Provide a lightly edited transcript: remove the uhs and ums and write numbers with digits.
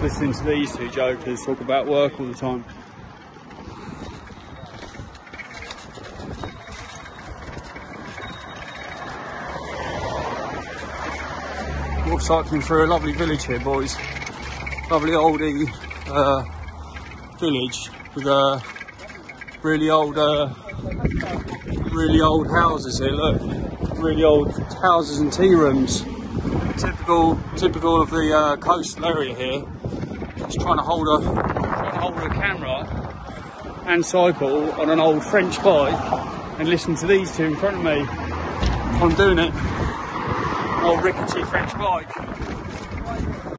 listening to these two jokers talk about work all the time. We're cycling through a lovely village here, boys. Lovely oldie village with really old houses here. Look, really old houses and tea rooms. Typical of the coastal area here. Just trying to hold a camera and cycle on an old French bike and listen to these two in front of me. I'm doing it. An old rickety French bike.